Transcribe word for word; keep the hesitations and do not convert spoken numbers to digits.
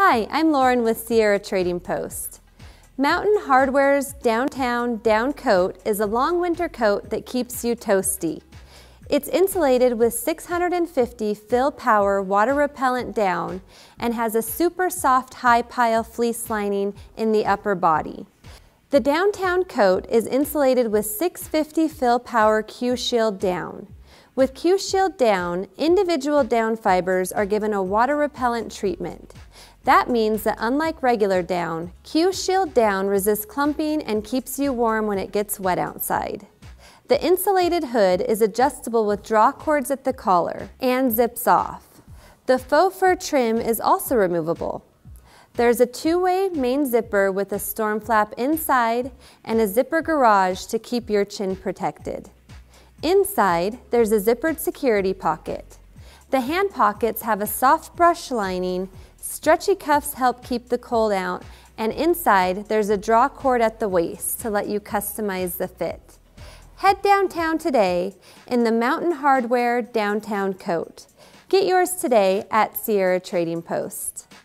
Hi, I'm Lauren with Sierra Trading Post. Mountain Hardware's Downtown Down Coat is a long winter coat that keeps you toasty. It's insulated with six hundred fifty fill power water repellent down and has a super soft high pile fleece lining in the upper body. The Downtown coat is insulated with six hundred fifty fill power Q-Shield down. With Q-Shield down, individual down fibers are given a water repellent treatment. That means that unlike regular down, Q-Shield down resists clumping and keeps you warm when it gets wet outside. The insulated hood is adjustable with draw cords at the collar and zips off. The faux fur trim is also removable. There's a two-way main zipper with a storm flap inside and a zipper garage to keep your chin protected. Inside, there's a zippered security pocket. The hand pockets have a soft brush lining, stretchy cuffs help keep the cold out, and inside there's a draw cord at the waist to let you customize the fit. Head downtown today in the Mountain Hardware Downtown coat. Get yours today at Sierra Trading Post.